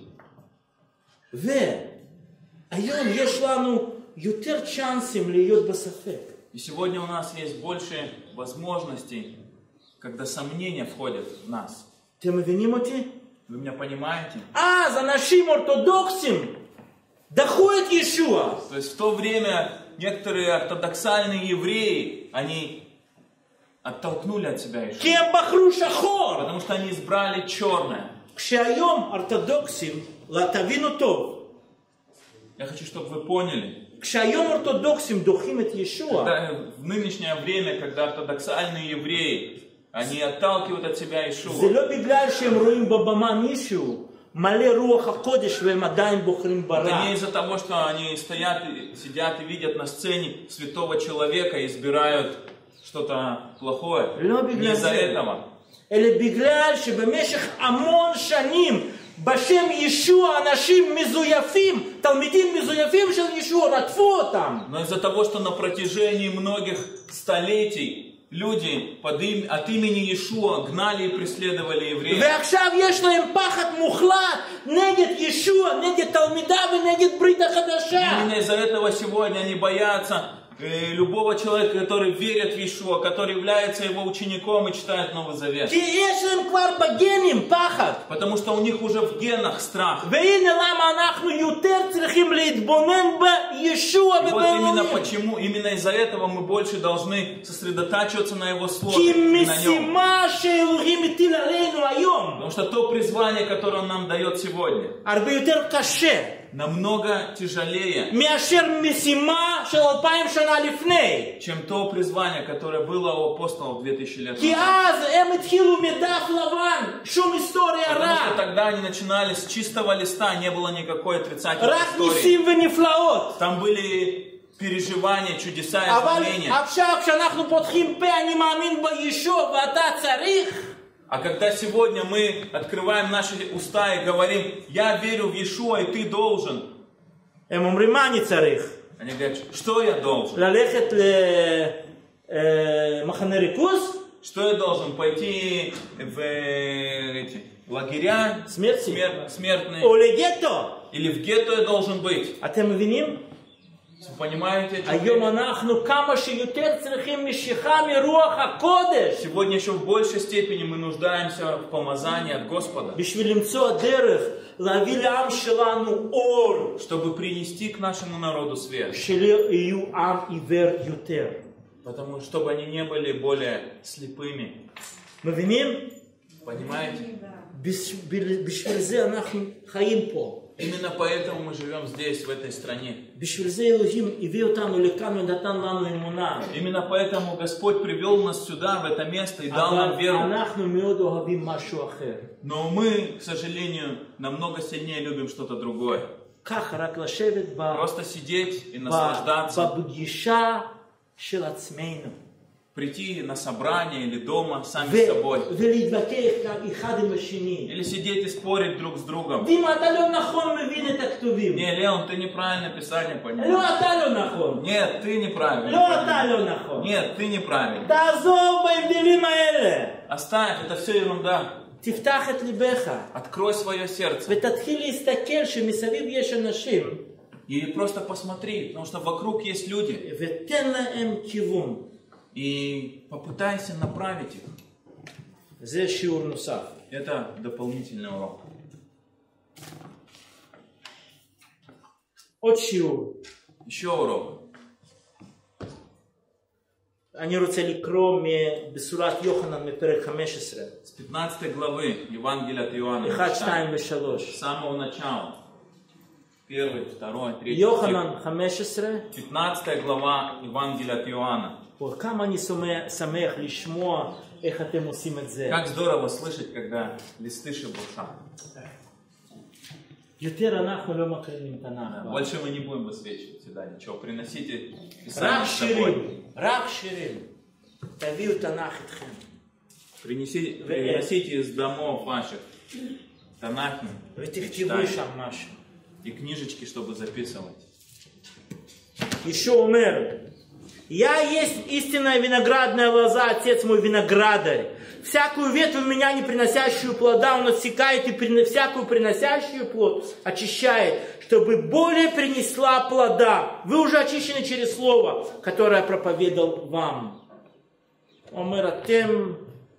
והיום יש לנו יותר צ'אנסים להיות בספק. И сегодня у нас есть больше возможностей, когда сомнения входят в нас. אתם מבינים אותי? Вы меня понимаете? אז אנשים אורתודוקסים דחו את ישוע. То есть в то время некоторые ортодоксальные евреи, они оттолкнули от себя Иешуа. כי הם בחרו שחור. Потому что они избрали черное. כשהיום אורתודוקסים, תבינו טוב, Я хочу, чтобы вы поняли. כשהיום אורתודוקסים דוחים את ישוע, Когда, в нынешнее время, когда ортодоксальные евреи, они отталкивают от себя זה Иешуа. לא בגלל שהם רואים בבמה מישהו מלא רוח הקודש והם עדיין בוחרים Это ברע. не из-за того, что они стоят, и сидят и видят на сцене святого человека и избирают что-то плохое. Не из-за этого. אלא בגלל שבמשך המון שנים בשם ישוע אנשים מזויפים, תלמידים מזויפים של ישוע רדפו אותם. Но из-за того, что на протяжении многих столетий люди под им, от имени Иешуа гнали и преследовали евреев. ועכשיו יש להם פחד מוחלט נגד ישוע, נגד תלמידיו ונגד ברית החדשה. Именно из-за этого сегодня они боятся э, любого человека, который верит в Иешуа, который является его учеником и читает Новый Завет. כי יש להם כבר בגנים פחד. Потому что у них уже в генах страх. והנה למה אנחנו יותר צריכים להתבונן בישוע И вот именно ובאלוהים. почему, именно из-за этого мы больше должны сосредотачиваться на Его Слове כי и на Нем. משימה שאלוהים הטיל עלינו היום Потому что то призвание, которое Он нам дает сегодня, הרבה יותר קשה намного тяжелее, מאשר משימה של אלפיים שנה לפני. чем то призвание, которое было у апостолов две тысячи лет כי назад. אז הם התחילו מדף לבן, שום היסטוריה Потому что רע, тогда они начинали с чистого листа, не было никакой отрицательной רק истории. ניסים ונפלאות. Там были переживания, чудеса и אבל знамения. עכשיו כשאנחנו פותחים פה, אני מאמין בישוע ואתה צריך, А когда сегодня мы открываем наши уста и говорим, я верю в Иешуа, и ты должен, הם אומרים מה אני צריך? они говорят, что я должен? ללכת למחנה ריכוז? Что я должен? Пойти в эти лагеря смерти? смер- смертные? או לגטו? Или в гетто я должен быть? אתם מבינים? Вы понимаете, о чем היום я? אנחנו כמה שיותר צריכים משיכה מרוח הקודש Сегодня еще в большей степени мы нуждаемся в помазании от Господа, בשביל למצוא דרך להביא לעם שלנו אור, чтобы принести к нашему народу свет. שלא יהיו עם עיוור יותר. Потому чтобы они не были более слепыми. מבינים? Понимаете? בשביל, בשביל זה אנחנו חיים פה. Именно поэтому мы живем здесь, в этой стране. בשביל זה אלוהים הביא אותנו לכאן ונתן לנו אמונה. Именно поэтому Господь привел нас сюда, в это место, и дал нам אבל веру. אנחנו מאוד אוהבים משהו אחר. Но мы, к сожалению, намного сильнее любим что-то другое. ככה רק לשבת ב- Просто сидеть и ב- наслаждаться, בפגישה של עצמנו. прийти на собрание или дома сами ו- с собой. ולהתווכח אחד עם השני. Или сидеть и спорить друг с другом. דימה, אתה לא נכון מבין את הכתובים. Не, Леон, ты неправильно Писание понял. לא, אתה לא נכון. Нет, ты неправильно לא, אתה понял. לא נכון. Нет, ты неправильно. תעזוב בהבדלים האלה. Оставь, это все ерунда. תפתח את ליבך. Открой свое сердце. ותתחיל להסתכל שמסביב יש אנשים. И просто посмотри, потому что вокруг есть люди. ותן להם כיוון. И попытайся направить их. זה שיעור נוסף. Это дополнительный урок. עוד שיעור. Еще урок. אני רוצה לקרוא בשורת יוחנן מפרק חמש עשרה. С пятнадцатой главы Евангелия от Иоанна. אחד, שתיים ושלוש. С самого начала. Первый, второй, третий. יוחנן חמש עשרה. пятнадцатая глава Евангелия от Иоанна. כמה אני שמח לשמוע איך אתם עושים את זה. Как здорово слышать, когда листы шебуршат. יותר אנחנו לא מקרינים תנ"ך. Больше мы не будем высвечивать сюда ничего. Приносите רק Писание с собой. שירים, רק שירים. תביאו תנ"ך איתכם. Принесите, приносите из домов ваших Танахи, ותכתבו שם משהו. и книжечки, чтобы записывать. еще אומר, я есть истинная виноградная лоза, отец мой виноградарь. Всякую ветвь в меня, не приносящую плода, он отсекает, и при... всякую приносящую плод очищает, чтобы более принесла плода. Вы уже очищены через слово, которое проповедал вам. אומר אתם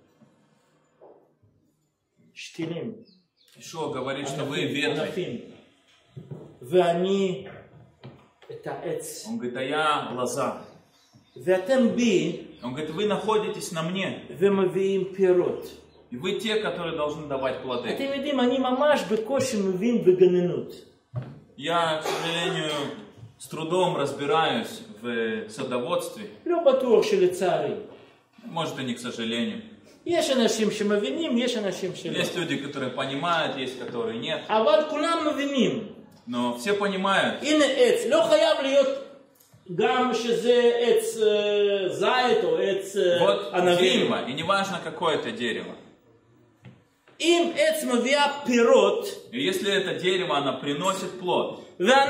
שתילים. Ишуа говорит, что вы ветви. ואני את העץ. Он говорит, а я лоза. ואתם בי. Он говорит, вы находитесь на мне. ומביאים פירות. И вы те, которые должны давать плоды. אתם יודעים, אני ממש בקושי מבין בגננות. Я, к сожалению, с трудом разбираюсь в садоводстве. לא בטוח שלצערי. Может, и не к сожалению. יש אנשים שמבינים, יש אנשים שלא. Есть люди, которые понимают, есть, которые нет. אבל כולם מבינים. Но все понимают. הנה עץ, לא חייב להיות גם שזה עץ זית או עץ ענבים. Вот дерево, и не важно, какое это дерево. אם עץ מביאה פירות, И если это дерево, оно приносит плод.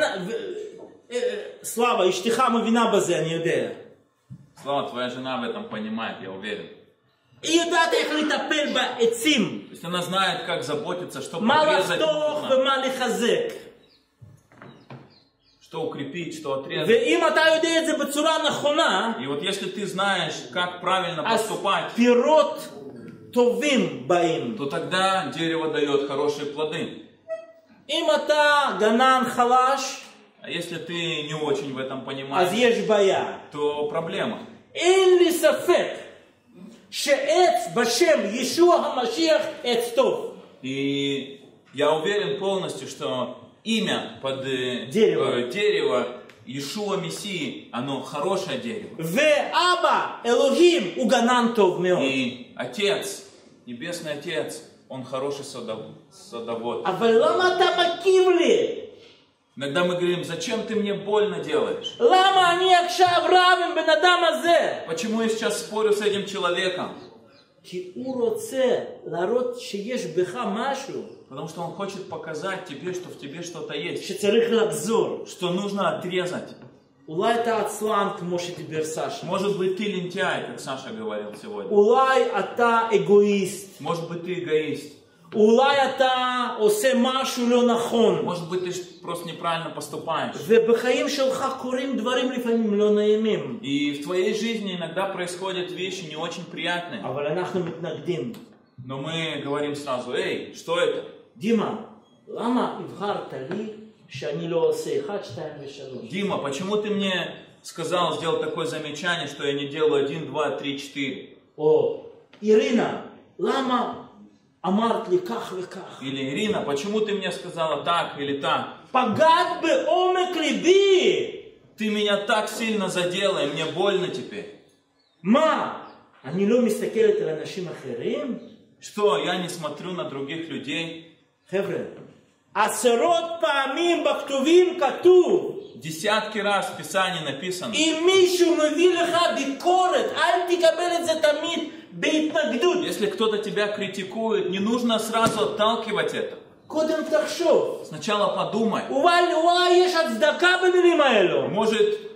סלאבה, אשתך מבינה בזה, אני יודע. Слава, твоя жена в этом понимает, я уверен. היא יודעת איך לטפל בעצים. То есть она знает, как заботиться, что מה подрезать לחתוך нужно, ומה לחזק. что укрепить, что отрезать. ואם אתה יודע את זה בצורה נכונה, И вот если ты знаешь, как правильно אז поступать, פירות טובים באים. то тогда дерево дает хорошие плоды. אם אתה גנן חלש, А если ты не очень в этом אז понимаешь, יש בעיה. то проблема. אין לי ספק שעץ בשם ישוע המשיח עץ טוב. И я уверен полностью, что имя под э, Дерево. э, дерево Иешуа Мессии, оно хорошее дерево. ואבא, אלוהים, הוא גנן טוב מאוד. И Отец, Небесный Отец, Он хороший садов- садовод. אבל למה אתה מקיב לי? Иногда мы говорим, зачем ты мне больно делаешь? למה אני עכשיו רב עם בן אדם הזה? Почему я сейчас спорю с этим человеком? כי הוא רוצה להראות שיש בך משהו Потому что он хочет показать тебе, что в тебе что-то есть, שצריך לחזור. что нужно отрезать. אולי אתה עצלן כמו שדיבר סשה. Может быть, ты лентяй, как Саша говорил сегодня. אולי אתה אגואיסט. Может быть, ты эгоист. אולי אתה עושה משהו לא נכון. Может быть, ты просто неправильно поступаешь. ובחיים שלך קורים דברים לפעמים לא נעימים. И в твоей жизни иногда происходят вещи не очень приятные. אבל אנחנו מתנגדים. Но мы говорим сразу, эй, что это? דימה, למה הבחרת לי שאני לא עושה אחד, שתיים ושלוש? Дима, почему ты мне сказал, сделал такое замечание, что я не делаю один, два, три, четыре? או אירינה, למה אמרת לי כך וכך? Или Ирина, почему ты мне сказала так или так? פגעת בעומק ליבי. Ты меня так сильно задела, и мне больно теперь. מה? אני לא מסתכלת על אנשים אחרים? Что, я не смотрю на других людей? חבר'ה, עשרות פעמים בכתובים כתוב, Десятки раз в Писании написано, אם מישהו מביא לך ביקורת, אל תקבל את זה תמיד בהתנגדות. если кто-то тебя критикует, не нужно сразу отталкивать это. קודם תחשוב. Сначала подумай. אולי, אולי יש הצדקה במילים האלו. Может,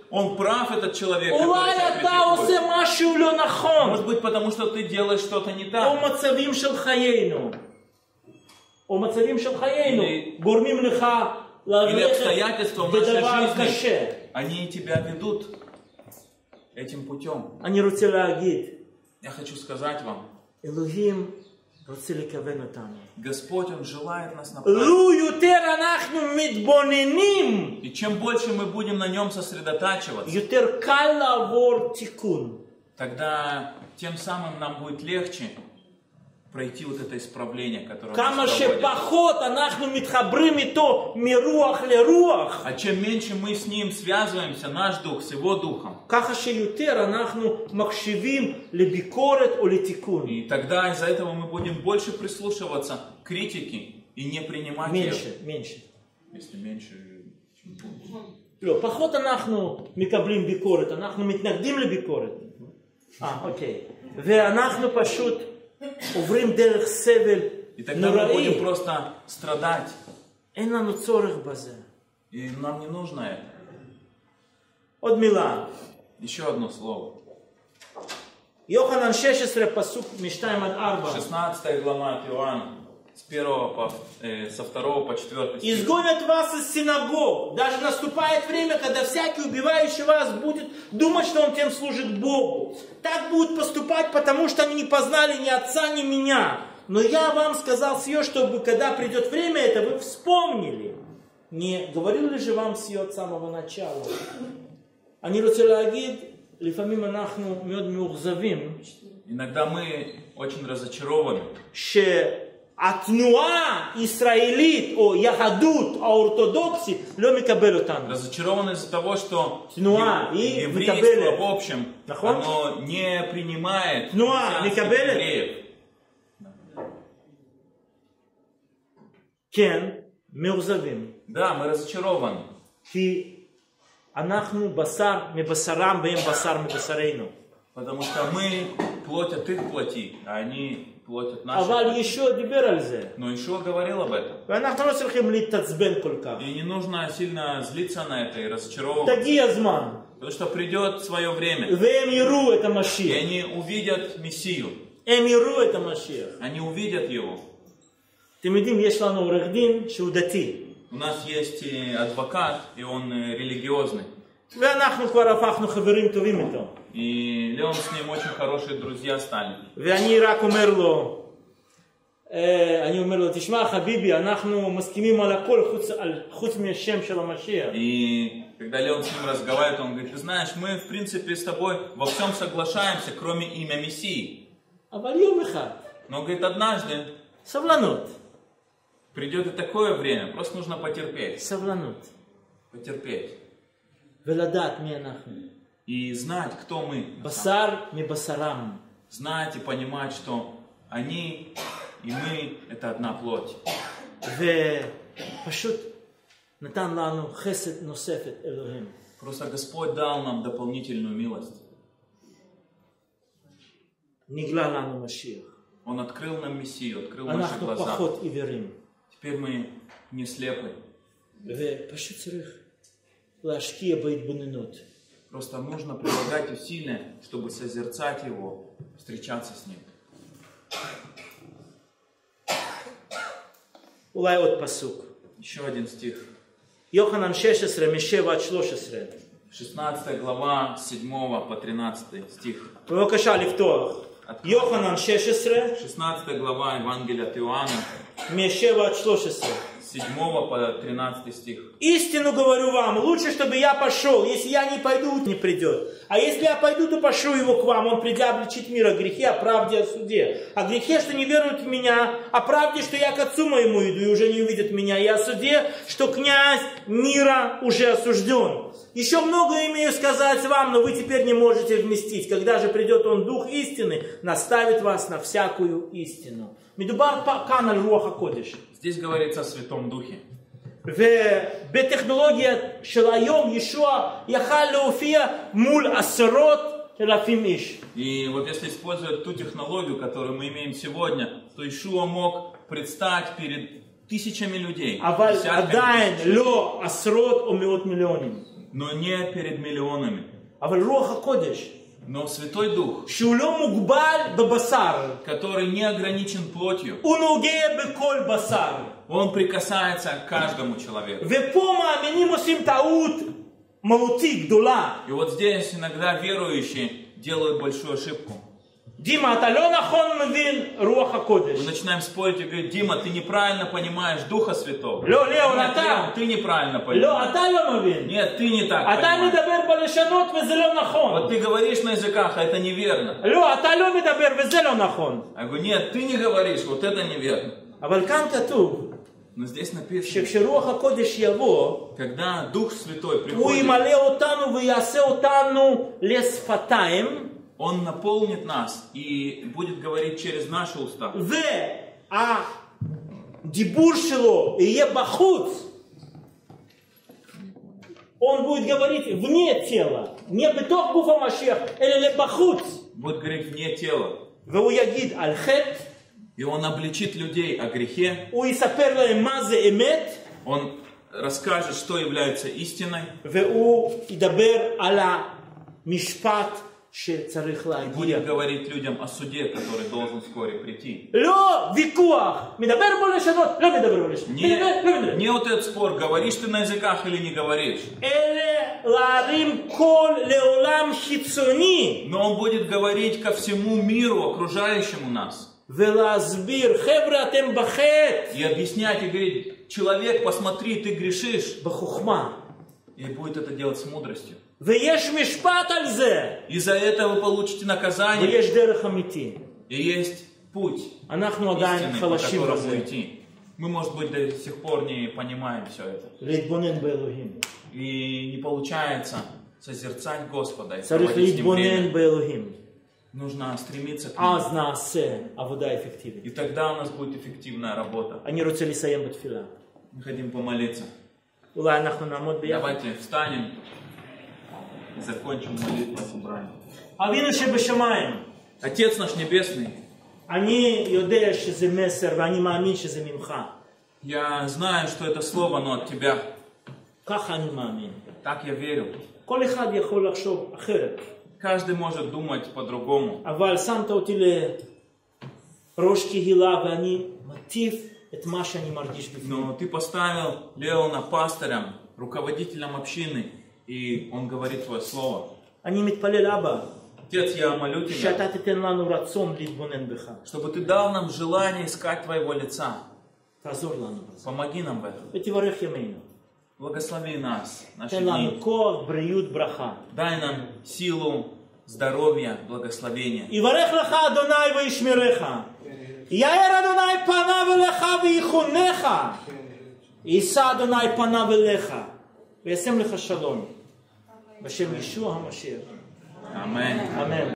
он прав, этот человек, который אולי тебя אתה критикует. עושה משהו לא נכון. Может быть, потому что ты делаешь что-то не או так. מצבים של חיינו. או מצבים של חיינו. Или- גורמים לך Или ללכת обстоятельства в нашей בדבר жизни, קשה. они тебя ведут этим путем. אני רוצה להגיד, Я хочу сказать вам, אלוהים רוצה לכוון אותנו. Господь, Он желает нас направить. לו יותר אנחנו מתבוננים, И чем больше мы будем на Нем сосредотачиваться, יותר קל לעבור תיקון. тогда тем самым нам будет легче пройти вот это исправление, которое כמה нас проводит. שפחות אנחנו מתחברים איתו מרוח לרוח, А чем меньше мы с Ним связываемся, наш дух с Его духом, ככה שיותר אנחנו מקשיבים לביקורת או לתיקון. и тогда из-за этого мы будем больше прислушиваться к критике и не принимать ее. меньше, меньше. Если меньше, чем больше. לא, פחות אנחנו מקבלים ביקורת, אנחנו מתנגדים לביקורת. אה, אוקיי. ואנחנו פשוט עוברים דרך סבל И тогда мы נוראי. будем просто страдать. אין לנו צורך בזה. И нам не нужно это. עוד מילה. Еще одно слово. יוחנן שש עשרה פסוק משתיים עד ארבע. шестнадцатая глава от Иоанна, с первого по, э, со второго по четвертый стих. Изгонят вас из синагог. Даже наступает время, когда всякий убивающий вас будет думать, что он тем служит Богу. Так будут поступать, потому что они не познали ни отца, ни меня. Но я вам сказал сие, чтобы когда придет время это, вы вспомнили. Не говорил ли же вам сие от самого начала? אני רוצה להגיד, לפעמים אנחנו מאוד מאוכזבים, Иногда мы очень разочарованы, שהתנועה הישראלית או יהדות האורתודוקסית לא מקבל אותנו. разочарованы из-за того, что תנועה, ев- היא еврейство מקבלת. в общем, נכון? оно не принимает תנועה, христианских מקבלת. евреев. כן, מאוכזבים. Да, мы разочарованы, כי אנחנו בשר מבשרם והם בשר מבשרנו. потому что мы плоть от их плоти, а они плоть от нашей אבל плоти. ישוע דיבר על זה. Но Ишуа говорил об этом. ואנחנו לא צריכים להתעצבן כל כך. И не нужно сильно злиться на это и разочаровываться, תגיע הזמן, потому что придет свое время, והם יראו את и המשיח. они увидят Мессию, הם יראו את המשיח. они увидят его. אתם יודעים, יש לנו עורך דין שהוא דתי. У нас есть и адвокат, и он э, религиозный. ואנחנו כבר הפכנו חברים טובים איתו. И Леон с ним очень хорошие друзья стали. ואני רק אומר לו, אה, אני אומר לו, תשמע חביבי, אנחנו מסכימים על הכל חוץ, על, חוץ מהשם של המשיח. И когда Леон с ним разговаривает, он говорит: ты знаешь, мы в принципе с тобой во всем соглашаемся, кроме имя Мессии. אבל יום אחד, Но, говорит, однажды סבלנות, придет и такое время, просто нужно потерпеть, סבלנות. потерпеть. ולדעת מי אנחנו. И знать, кто мы. בשר מבשרם. Знать и понимать, что они и мы это одна плоть. ופשוט נתן לנו חסד נוספת אלוהים. Просто Господь дал нам дополнительную милость. נגלה לנו משיח. Он открыл нам Мессию, открыл наши אנחנו глаза. פחות עיוורים. Теперь мы не слепы. ופשוט צריך להשקיע בהתבוננות. Просто нужно прилагать усилия, чтобы созерцать Его, встречаться с Ним. אולי עוד פסוק. Еще один стих. יוחנן שש עשרה משבע עד שלוש עשרה. шестнадцатая глава, с седьмого по тринадцатый стих. בבקשה לפתוח. יוחנן שש עשרה шестнадцатая глава Евангелия от Иоанна, משבע עד שלוש עשרה. с седьмого по тринадцатый стих. Истину говорю вам, лучше, чтобы я пошел. Если я не пойду, не придет. А если я пойду, то пошлю его к вам. Он придя обличит мир о грехе, о правде, о суде. О грехе, что не веруют в меня. О правде, что я к отцу моему иду и уже не увидят меня. И о суде, что князь мира уже осужден. Еще многое имею сказать вам, но вы теперь не можете вместить. Когда же придет он, Дух истины, наставит вас на всякую истину. מדובר כאן על רוח הקודש. Здесь говорится о Святом Духе. ובטכנולוגיה של היום ישוע יכל להופיע מול עשרות אלפים איש. И вот если использовать ту технологию, которую мы имеем сегодня, то Ишуа мог предстать перед тысячами людей. אבל десятками עדיין тысяч. לא עשרות או מאות מיליונים. но не перед миллионами. אבל רוח הקודש, Но Святой Дух, שהוא לא מוגבל בבשר, который не ограничен плотью, הוא נוגע בכל בשר. он прикасается к каждому человеку. ופה מאמינים עושים טעות מהותית גדולה. И вот здесь иногда верующие делают большую ошибку. דימה, אתה לא נכון מבין רוח הקודש. Мы начинаем спорить и говорить: Дима, ты неправильно понимаешь Духа Святого. לא, ליאון, Нет, אתה. Леон, ты неправильно לא, понимаешь. אתה לא מבין. Нет, ты не так אתה понимаешь. מדבר בלשונות וזה לא נכון. Вот ты говоришь на языках, а это неверно. לא, אתה לא מדבר וזה לא נכון. Я говорю: нет, ты не говоришь, вот это неверно. אבל כאן כתוב, Но здесь написано, שכשרוח הקודש יבוא, когда Дух Святой הוא приходит, ימלא אותנו ויעשה אותנו לשפתיים, Он наполнит нас и будет говорить через наши уста. והדיבור שלו יהיה בחוץ. Он будет говорить вне тела, не בתוך גוף המשיח, אלא בחוץ. Будет говорить вне тела. והוא יגיד על חטא, И Он обличит людей о грехе. הוא יספר להם מה זה אמת, Он расскажет, что является истиной. והוא ידבר על המשפט שצריך להגיע. Будет говорить людям о суде, который должен вскоре прийти. לא ויכוח, מדבר בלשונות, לא מדבר בלשונות. Не, не вот этот спор, говоришь ты на языках или не говоришь. אלה להרים קול לעולם חיצוני. Но Он будет говорить ко всему миру, окружающему нас. ולהסביר, חבר'ה אתם בחטא. И объяснять, и говорить: человек, посмотри, ты грешишь. בחוכמה. И будет это делать с мудростью. ויש משפט על זה. И за это вы получите наказание. ויש דרך אמיתי. И есть путь אנחנו עדיין истинный, по חלשים которому בזה. идти. Мы, может быть, до сих пор не понимаем все это. להתבונן באלוהים. И не получается созерцать Господа и צריך проводить с Ним להתבונן время. באלוהים. Нужно стремиться к Нему. אז נעשה עבודה אפקטיבית. И тогда у нас будет эффективная работа. אני רוצה לסיים בתפילה. Мы хотим помолиться. אולי אנחנו נעמוד ביחד. Давайте встанем и закончим молитву собрания. אבינו שבשמיים, Отец наш Небесный, אני יודע שזה מסר ואני מאמין שזה ממך. я знаю, что это слово, но от Тебя. ככה אני מאמין. Так я верю. כל אחד יכול לחשוב אחרת. Каждый может думать по-другому. אבל שמת אותי לראש קהילה ואני מטיף את מה שאני מרגיש בפנים. Но Ты поставил Леона пастырем, руководителем общины, и он говорит Твое слово. אני מתפלל אבא, Отец, я молю Тебя, שאתה תיתן לנו רצון להתבונן בך. чтобы Ты дал нам желание искать Твоего лица. תעזור לנו בזה. Помоги нам в этом. ותברך ימינו. Благослови нас, наши תן לנו дни. כוח, בריאות, ברכה. Дай нам силу, здоровье, благословение. יברך לך אדוני וישמרך. יאר אדוני פניו אליך ויחונך. יישא אדוני פניו אליך. וישם לך שלום. בשם ישוע המשיח. Аминь. אמן.